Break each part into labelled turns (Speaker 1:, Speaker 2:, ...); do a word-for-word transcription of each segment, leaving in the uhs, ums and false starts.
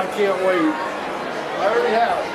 Speaker 1: I can't wait. I already have.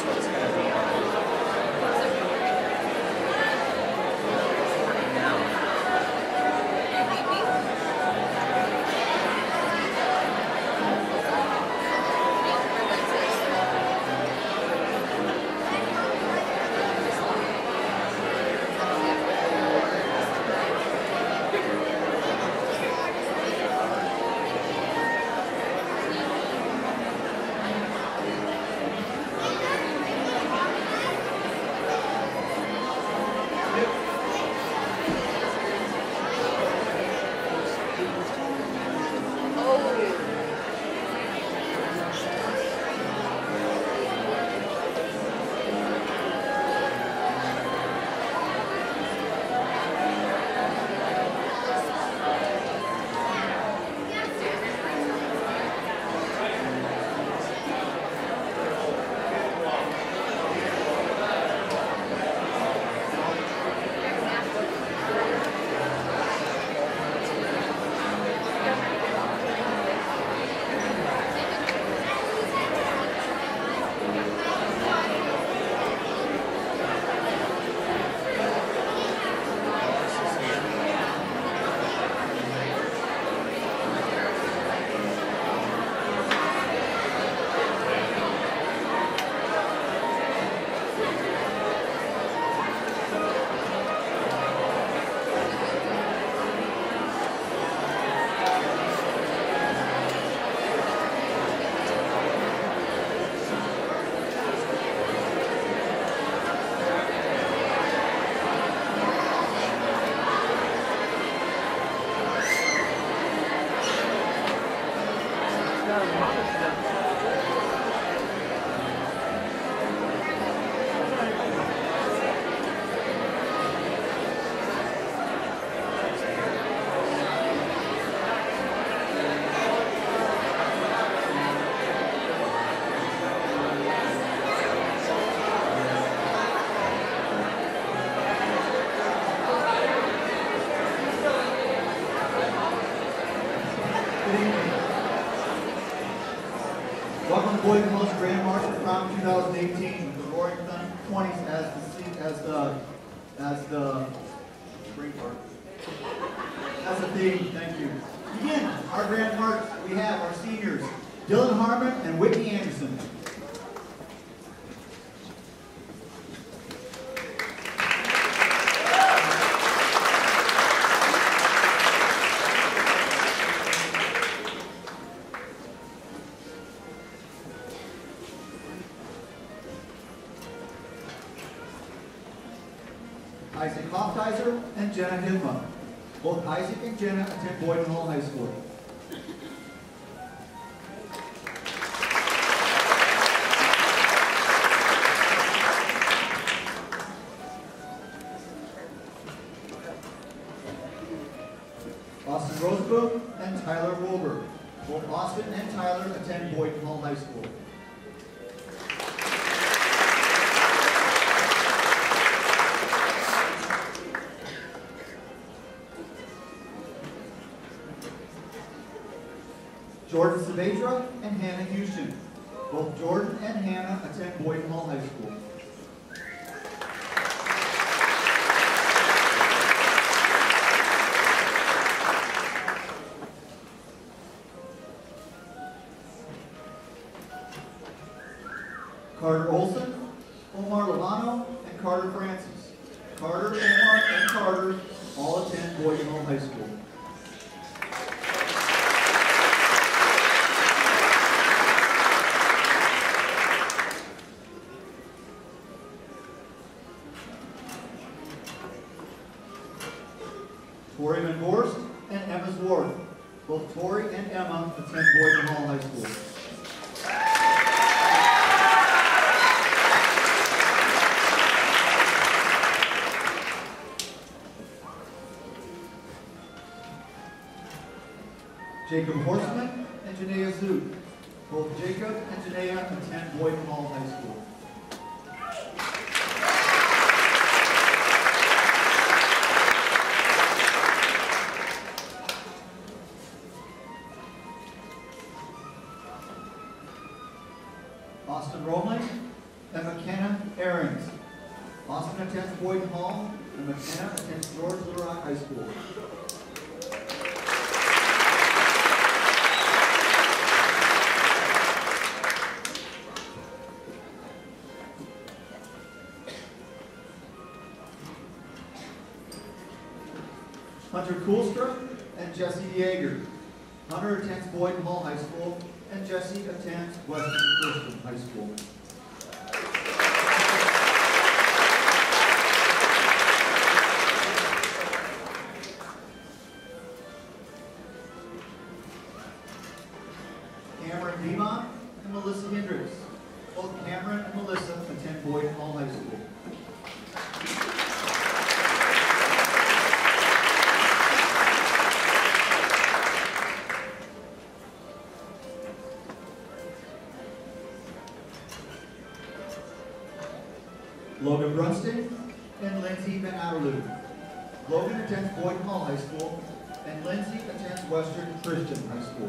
Speaker 2: that's what it's going to be on.
Speaker 3: Welcome to Boys and Girls Grand March for Prom twenty eighteen. The Roaring Thunder twenties as the seat as the as the spring part. As the theme. Thank you. Begin our Grand March. We have our seniors, Dylan Harmon and Whitney Anderson. Isaac Hoftheiser and Jenna Hidma. Both Isaac and Jenna attend Boyden Hall High School. Austin Rosebrook and Tyler Wilbur. Both Austin and Tyler attend Boyden Hall High School. Jordan Saavedra and Hannah Houston. Both Jordan and Hannah attend Boyden Hall High School. Carter Olson, Omar Lavano, and Carter Francis. Carter, Omar, and Carter all attend Boyden Hall High School. Tori Manvorst and Emma Zwarth. Both Tori and Emma attend Boyden Hall High School. Jacob Horseman and Janaea Zoot. Both Jacob and Janaea attend Boyden Hall High School. Austin Romley and McKenna Aarons. Austin attends Boyden Hall, and McKenna attends George Little Rock High School. Hunter Koolstra and Jesse Yeager. Hunter attends Boyden Hall High School, and Jesse attends Western Christian High School. Cameron Demont and Melissa Hendricks. Both Cameron and Melissa attend Boyden Hall High School. Logan Brunston and Lindsay Van Outerloo. Logan attends Boyden Hall High School, and Lindsay attends Western Christian High School.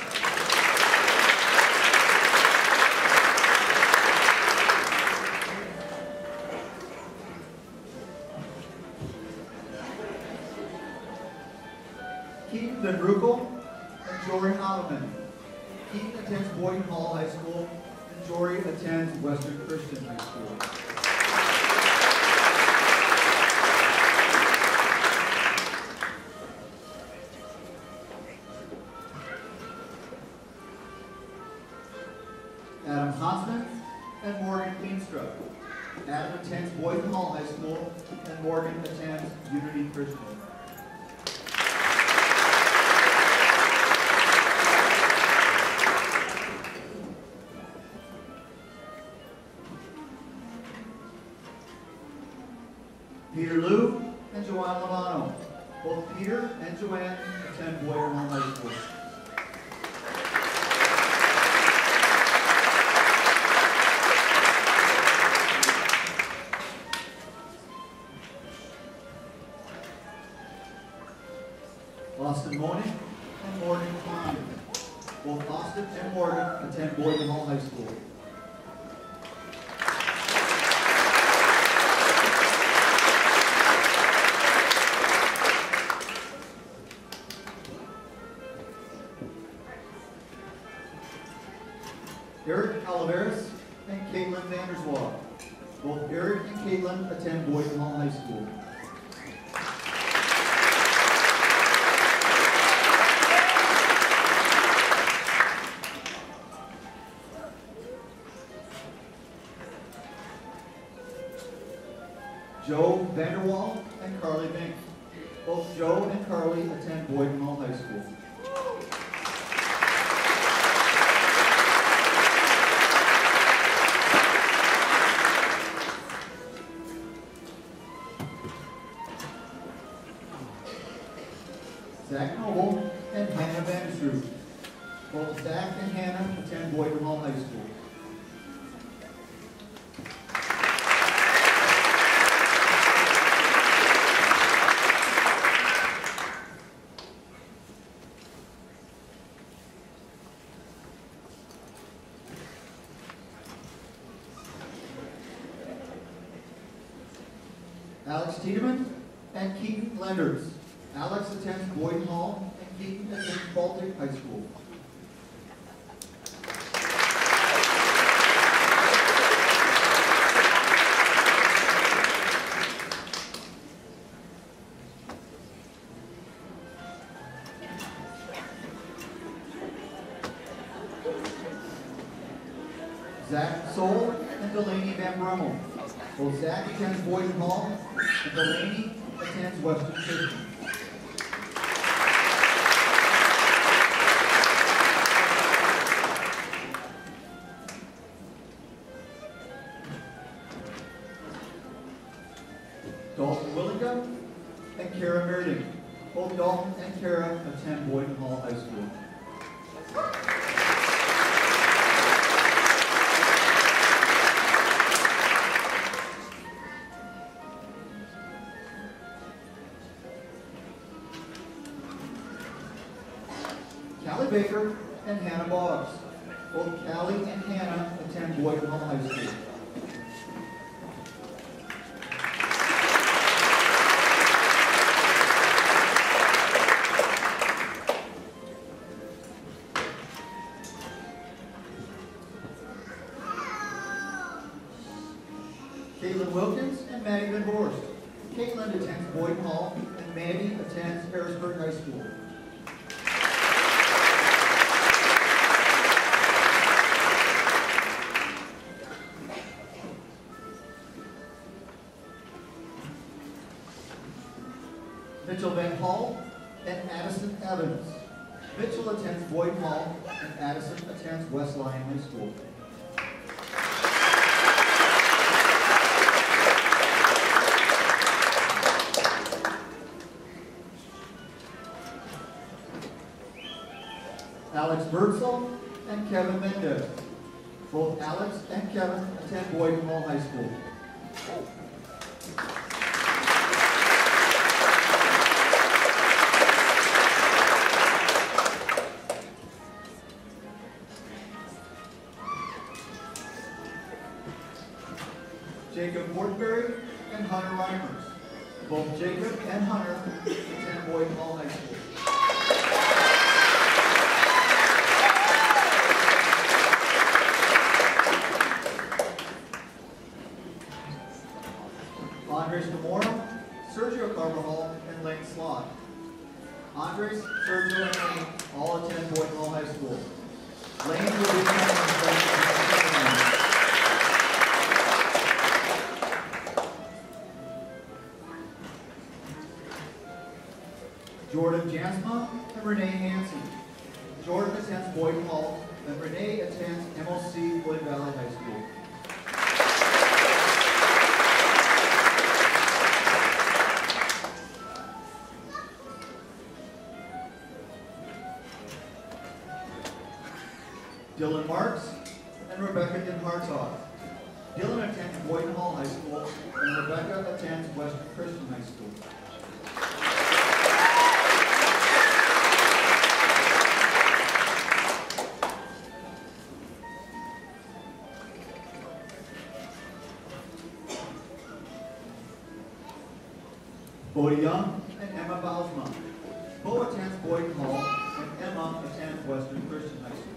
Speaker 3: Keaton Van Rukel and Jory Ottoman. Keaton attends Boyden Hall High School, and Jory attends Western Christian High School. Adam Hosman and Morgan Kleenstra. Adam attends Boyden Hall High School, and Morgan attends Unity Christian. Peter Liu and Joanne Lavano. Both Peter and Joanne attend Boyden Hall High School. Austin Monig and Morgan Klein. Both Austin and Morgan attend Boyden Hall High School. Eric Oliveris and Caitlin Vanderswald. Both Eric and Caitlin attend Boyden Hall High School. Joe Vanderwall and Carly Mink. Both Joe and Carly attend Boyden Hall High School. Zach Noble and Hannah Vanderstroop. Both Zach and Hannah attend Boyden Hall High School. Alex Tiedemann and Keaton Lenders. Alex attends Boyden Hall, and Keaton attends Baltic High School. Zach Soul and Delaney Van Brummel. Both Zach attends Boyden Hall, and Delaney attends Western Christian. Dalton Willingham and Kara Meredith. Both Dalton and Kara attend Boyden Hall High School. Callie Baker and Hannah Boggs. Both Callie and Hannah attend Boyden Hall High School. Caitlin Wilkins and Maddie Van Vorst. Caitlin attends Boyden Hall and Maddie attends Harrisburg High School. Mitchell Van Hall and Addison Evans. Mitchell attends Boyden Hall and Addison attends West Lyon High School. Alex Birdsall and Kevin Mendez. Both Alex and Kevin attend Boyden Hall High School. Jacob Portberry and Hunter Reimers. Both Jacob and Hunter attend Boyden Hall High School. Andres Namora, Sergio Carvajal, and Lane Slot. Andres, Sergio, and Lane all attend Boyden Hall High School. Lane will be attending Jordan Jansma and Renee Hansen. Jordan attends Boyden Hall, and Renee attends M L C Wood Valley High School. Dylan Marks and Rebecca Den Hartog. Dylan attends Boyden Hall High School, and Rebecca attends Western Christian High School. Bo Young and Emma Bausma. Bo attends Boyden Hall, and Emma attends Western Christian High School.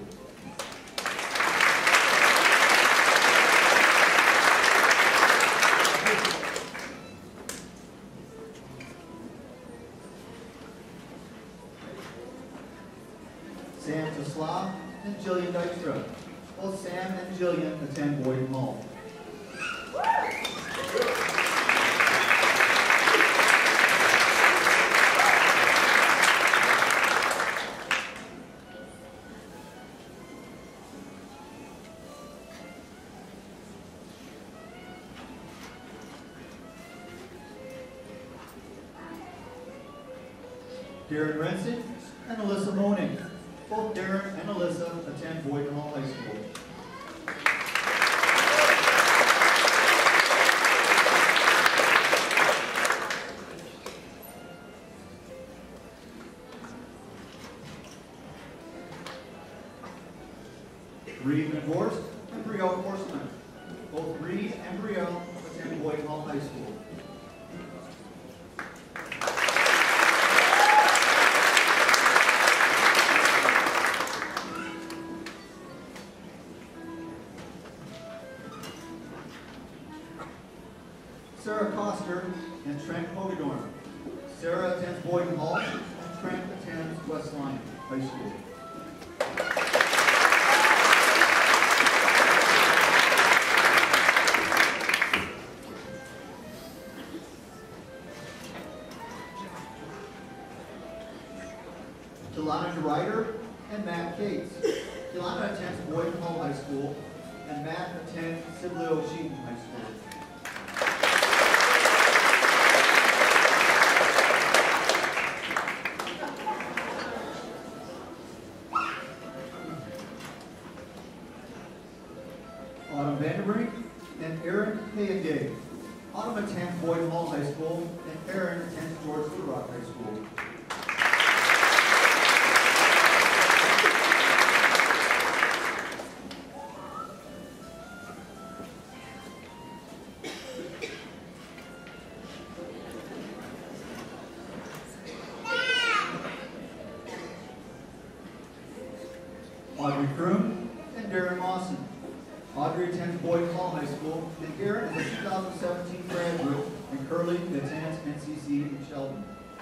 Speaker 3: Sam Taslav and Jillian Dykstra. Both Sam and Jillian attend Boyden Hall. Darren Renson and Alyssa Moning. Both Darren and Alyssa attend Boyden Hall High School. Reed and Vorst and Brielle Horseman. Both Reed and Brielle attend Boyden Hall High School. Sarah Koster and Trent Hogedorn. Sarah attends Boyden Hall, and Trent attends West Lyon High School. Delana Ryder and Matt Cates. Delana attends Boyden Hall High School, and Matt attends Sibley Sheehan High School. Autumn Vanderbrink and Aaron Hayagay. Autumn attends Boyden Hall High School, and Aaron attends George Little Rock High School. Audrey Kroon and Darren Mawson. Audrey attends Boyden Hall High School. School, and Garrett is a two thousand seventeen graduate, and Curly attends N C C in Sheldon.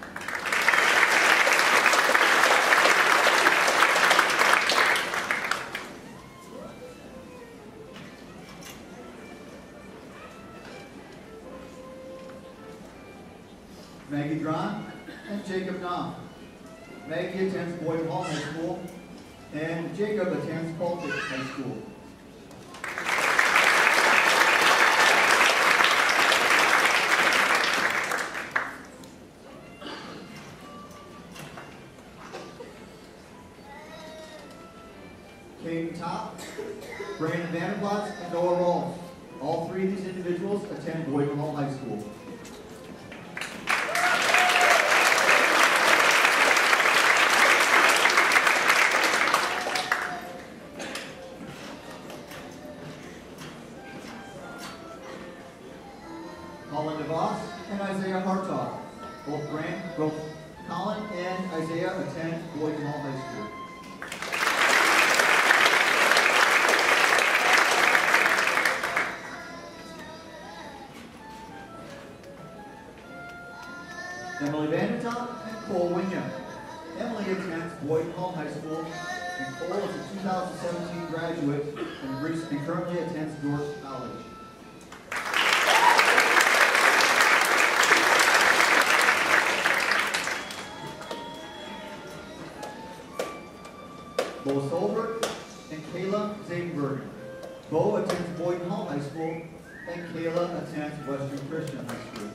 Speaker 3: Maggie Dron and Jacob Knopf. Maggie attends Boyd Hall High School, and Jacob attends Baltic High School. Katie Top, Brandon Vanderplatz, and Noah Rawls. All three of these individuals attend Boyd Hall High School. Colin DeVos and Isaiah Hartog. Both Grant, both Colin and Isaiah attend Boyd Hall High School. Emily Vandertop and Cole Winya. Emily attends Boyd Hall High School, and Cole is a two thousand seventeen graduate and, and currently attends Dordt College. Bo Solberg and Kayla Zadenberg. Bo attends Boyd Hall High School, and Kayla attends Western Christian High School.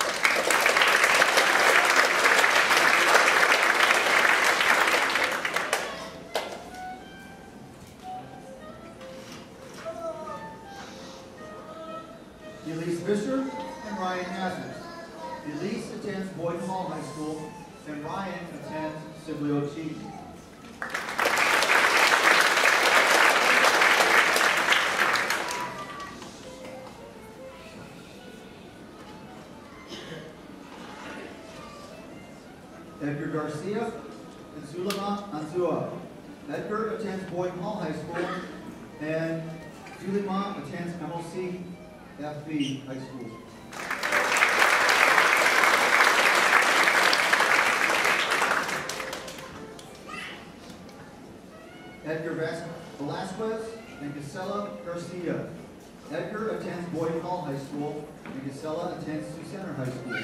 Speaker 3: Elise Fisher and Ryan Hazard. Elise attends Boyd Hall High School, and Ryan attends Sibley Ochee. Edgar Garcia and Zulema Anzua. Edgar attends Boyd Hall High School, and Zulema attends M O C F B High School. Edgar Velasquez and Gisela Garcia. Edgar attends Boyd Hall High School, and Gisela attends Sioux Center High School.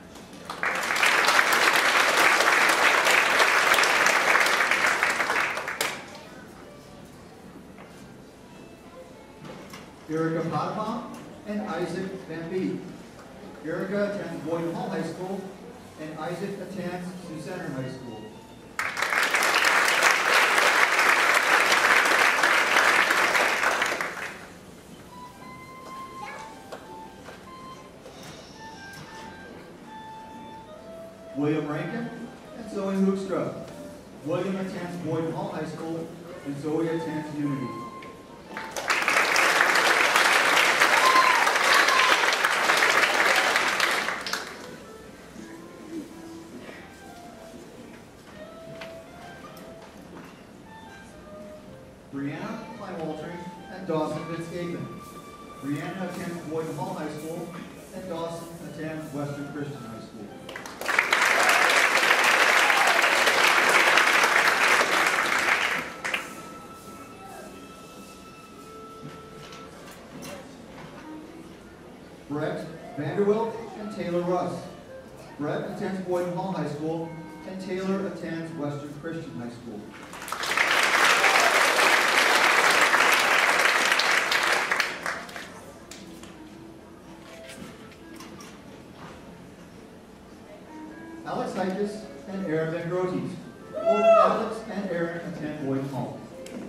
Speaker 3: Erica Potabom and Isaac Van Beek. Erica attends Boyd Hall High School, and Isaac attends Sioux Center High School. William Rankin and Zoe Hoekstra. William attends Boyd Hall High School, and Zoe attends Unity. Brianna Kleinwaltering and Dawson Fitzcaven. Brianna attends Boyd Hall High School, and Dawson attends Western Christian High School. Brett Vanderwilt and Taylor Russ. Brett attends Boyd Hall High School, and Taylor attends Western Christian High School. Alex Heikus and Aaron Van Grotes. Both Alex and Aaron attend Boyd Hall.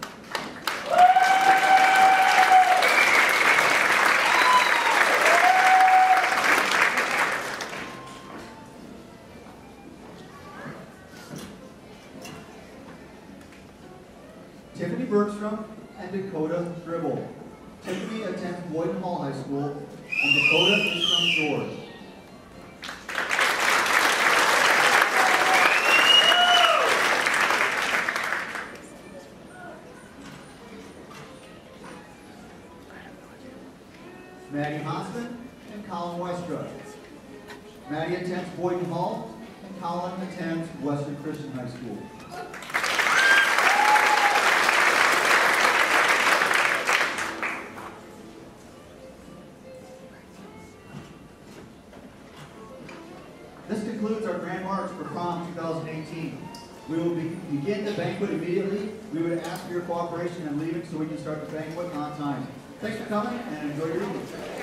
Speaker 3: Tiffany Bergstrom and Dakota Dribble. Tiffany attends Boyd Hall High School, and Dakota is from George. Maddie Hosman and Colin Westra. Maddie attends Boynton Hall, and Colin attends Western Christian High School. This concludes our Grand March for Prom two thousand eighteen. We will be, begin the banquet immediately. We would ask for your cooperation in leaving so we can start the banquet on time. Thanks for coming and enjoy your evening.